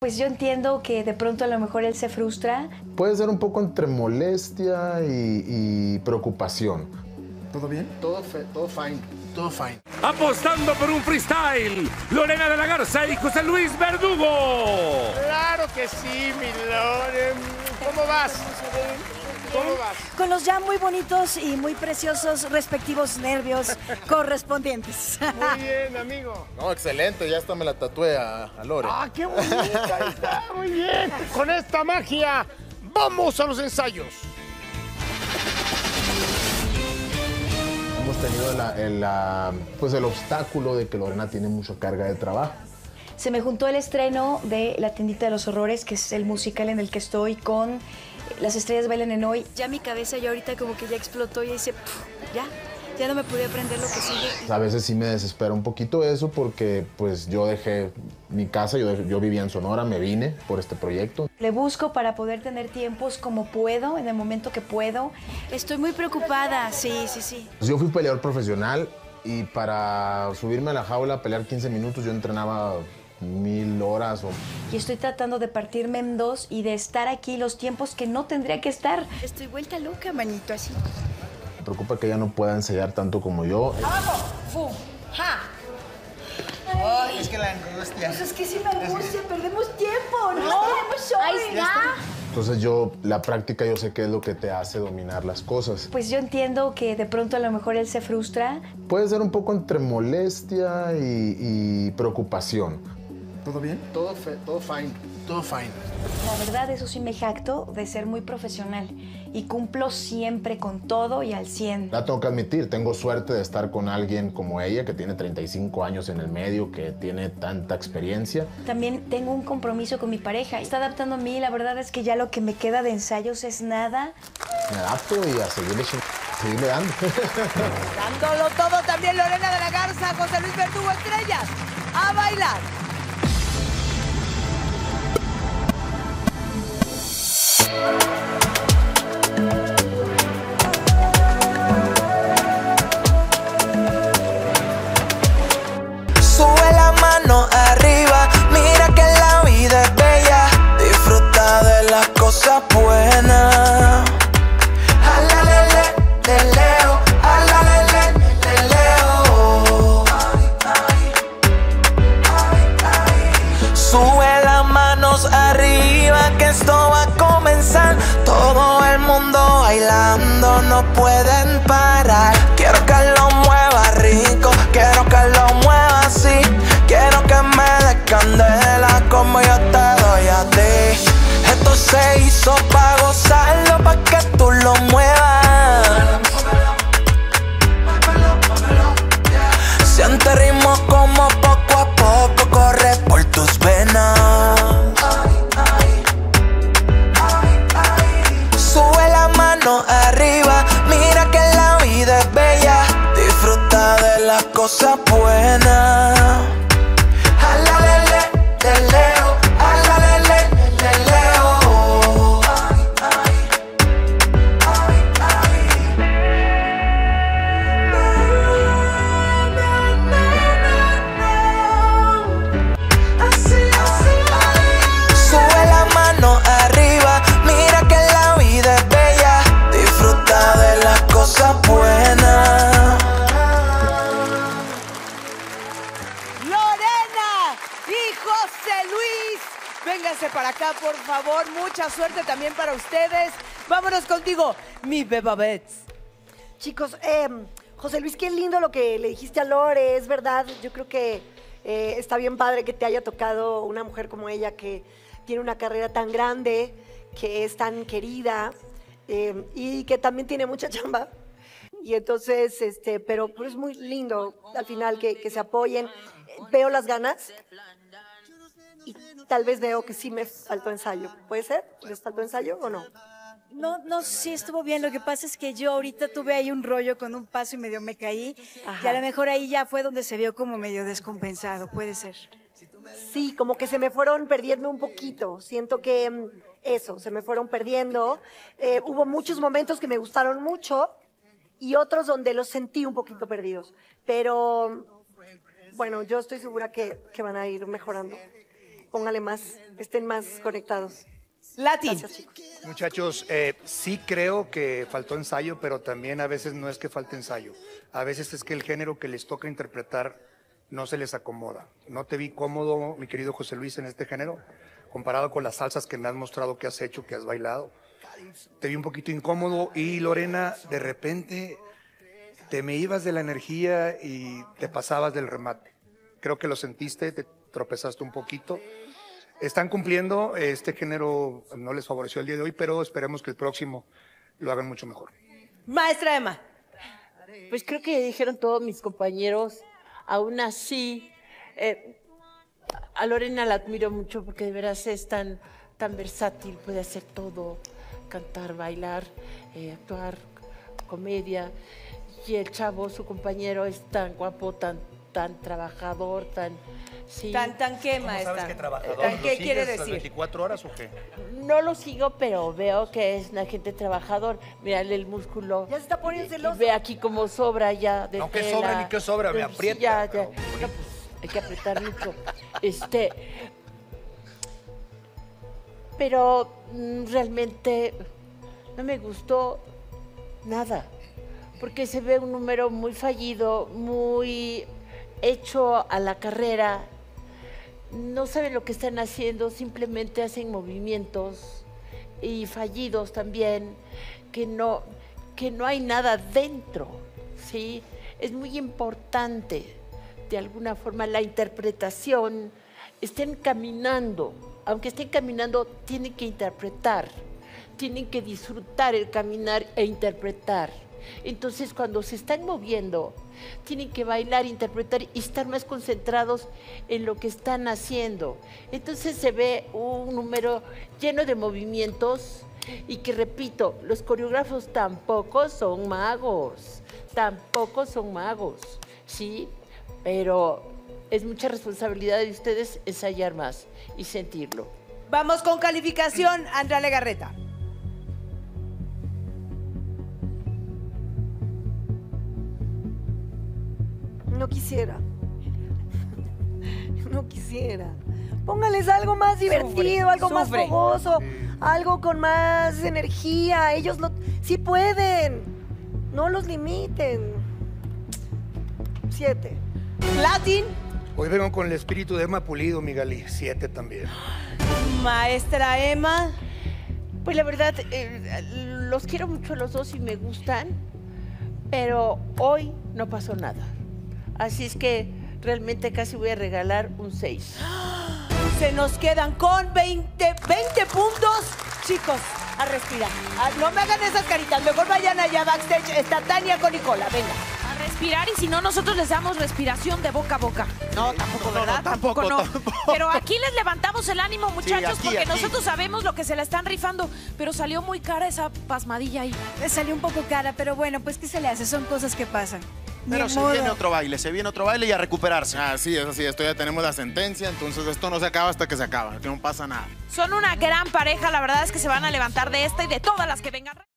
Pues yo entiendo que de pronto a lo mejor él se frustra. Puede ser un poco entre molestia y preocupación. ¿Todo bien? Todo fine. Todo fine. Apostando por un freestyle, Lorena de la Garza y José Luis Verdugo. Claro que sí, mi Lore. ¿Cómo vas? ¿Cómo vas? Con los ya muy bonitos y muy preciosos respectivos nervios correspondientes. Muy bien, amigo. No, excelente, ya hasta me la tatué a Lore. ¡Ah, qué bonita! Ahí está, muy bien. Con esta magia, vamos a los ensayos. Hemos tenido pues el obstáculo de que Lorena tiene mucha carga de trabajo. Se me juntó el estreno de La Tiendita de los Horrores, que es el musical en el que estoy, con Las Estrellas Bailan en Hoy. Ya mi cabeza ya ahorita como que ya explotó y dice, ya no me pude aprender lo que sigue. A veces sí me desespera un poquito eso porque pues yo dejé mi casa, yo vivía en Sonora, me vine por este proyecto. Le busco para poder tener tiempos como puedo, en el momento que puedo. Estoy muy preocupada, sí. Yo fui peleador profesional y para subirme a la jaula a pelear 15 minutos yo entrenaba 1000 horas. Y estoy tratando de partirme en dos y de estar aquí los tiempos que no tendría que estar. Estoy vuelta loca, manito, así. Me preocupa que ella no pueda ensayar tanto como yo. ¡Abajo! ¡Fum! ¡Ja! Ay, es que la angustia. Pues es que sí me angustia, perdemos tiempo, ¿no? Ahí está. Entonces la práctica yo sé que es lo que te hace dominar las cosas. Pues yo entiendo que de pronto a lo mejor él se frustra. Puede ser un poco entre molestia y preocupación. ¿Todo bien? Todo fine. Todo fine. La verdad, eso sí me jacto de ser muy profesional y cumplo siempre con todo y al 100. La tengo que admitir, tengo suerte de estar con alguien como ella, que tiene 35 años en el medio, que tiene tanta experiencia. También tengo un compromiso con mi pareja. Está adaptando a mí, la verdad es que ya lo que me queda de ensayos es nada. Me adapto y a seguirle dando. Dándolo todo también Lorena de la Garza, José Luis Verdugo, estrellas. A bailar. Sube la mano arriba, mira que la vida es bella. Disfruta de las cosas buenas. Alalele, le leo, alalele, le leo. Sube las manos arriba que esto va a comenzar. Todo el mundo bailando, no pueden parar. Quiero que lo mueva rico, quiero que lo mueva así. Quiero que me des candela como yo te doy a ti. Esto se hizo pa' gozarlo, pa' que tú lo muevas. Siente ritmo como poco a poco corre por tus venas. Sube la mano arriba, mira que la vida es bella. Disfruta de las cosas buenas. Alalele, le leo, alalele, le leo. Sube la mano arriba, mira que la vida es bella. Disfruta de las cosas buenas. Lorena y José Luis. Vénganse para acá, por favor. Mucha suerte también para ustedes. Vámonos contigo, mi Bebabets. Chicos, José Luis, qué lindo lo que le dijiste a Lore, es verdad. Yo creo que está bien padre que te haya tocado una mujer como ella que tiene una carrera tan grande, que es tan querida y que también tiene mucha chamba. Y entonces, pero es muy lindo al final que se apoyen. Veo las ganas y tal vez veo que sí me faltó ensayo. ¿Puede ser? ¿Les faltó ensayo o no? No, sí estuvo bien. Lo que pasa es que yo ahorita tuve ahí un rollo con un paso y medio me caí. Ajá. Y a lo mejor ahí ya fue donde se vio como medio descompensado. Puede ser. Sí, como que se me fueron perdiendo un poquito. Siento que eso, se me fueron perdiendo. Hubo muchos momentos que me gustaron mucho y otros donde los sentí un poquito perdidos. Pero bueno, yo estoy segura que van a ir mejorando. póngale más, estén más conectados. Latin. Gracias, chicos. Muchachos, sí creo que faltó ensayo, pero también a veces no es que falte ensayo. A veces es que el género que les toca interpretar no se les acomoda. No te vi cómodo, mi querido José Luis, en este género, comparado con las salsas que me has mostrado que has hecho, que has bailado. Te vi un poquito incómodo y Lorena, de repente te me ibas de la energía y te pasabas del remate. Creo que lo sentiste, te tropezaste un poquito. Están cumpliendo, este género no les favoreció el día de hoy, pero esperemos que el próximo lo hagan mucho mejor. Maestra Emma. Pues creo que dijeron todos mis compañeros, aún así, a Lorena la admiro mucho porque de veras es tan versátil, puede hacer todo, cantar, bailar, actuar, comedia, y el chavo, su compañero, es tan guapo, tan trabajador, sí. ¿Tan qué, maestra? ¿Sabes qué trabajador? ¿Tan qué ¿Lo quiere sigues las decir? 24 horas o qué? No lo sigo, pero veo que es una gente trabajador. Mírale el músculo. Ya se está poniendo celoso. Y ve aquí cómo sobra ya de No, que tela. sobra ni que sobra, me Sí, aprieta. ya. Pero No, pues, hay que apretar mucho. Pero realmente no me gustó nada, porque se ve un número muy fallido, muy hecho a la carrera. No saben lo que están haciendo, simplemente hacen movimientos y fallidos también, que no hay nada dentro, ¿sí? Es muy importante, de alguna forma, la interpretación. Estén caminando, aunque estén caminando, tienen que interpretar, tienen que disfrutar el caminar e interpretar. Entonces, cuando se están moviendo, tienen que bailar, interpretar y estar más concentrados en lo que están haciendo. Entonces se ve un número lleno de movimientos y que, repito, los coreógrafos tampoco son magos, ¿sí? Pero es mucha responsabilidad de ustedes ensayar más y sentirlo. Vamos con calificación, Andrea Legarreta. No quisiera. No quisiera. Póngales algo más divertido, algo más sufre. fogoso, algo con más energía. Ellos sí pueden. No los limiten. 7. Latin. Hoy vengo con el espíritu de Emma Pulido, mi Gali. 7 también. Maestra Emma. Pues la verdad, los quiero mucho a los dos y me gustan, pero hoy no pasó nada. Así es que realmente casi voy a regalar un 6. Se nos quedan con 20 puntos. Chicos, a respirar. No me hagan esas caritas. Mejor vayan allá backstage. Está Tania con Nicola. Venga. A respirar, y si no, nosotros les damos respiración de boca a boca. No, tampoco, ¿verdad? Tampoco. Pero aquí les levantamos el ánimo, muchachos, aquí, porque aquí. nosotros sabemos lo que se la están rifando, pero salió muy cara esa pasmadilla ahí. Salió un poco cara, pero bueno, pues ¿qué se le hace? Son cosas que pasan. Pero Ni se modo. viene otro baile y a recuperarse. Así es, esto ya tenemos la sentencia, entonces esto no se acaba hasta que se acaba, que no pasa nada. Son una gran pareja, la verdad es que se van a levantar de esta y de todas las que vengan.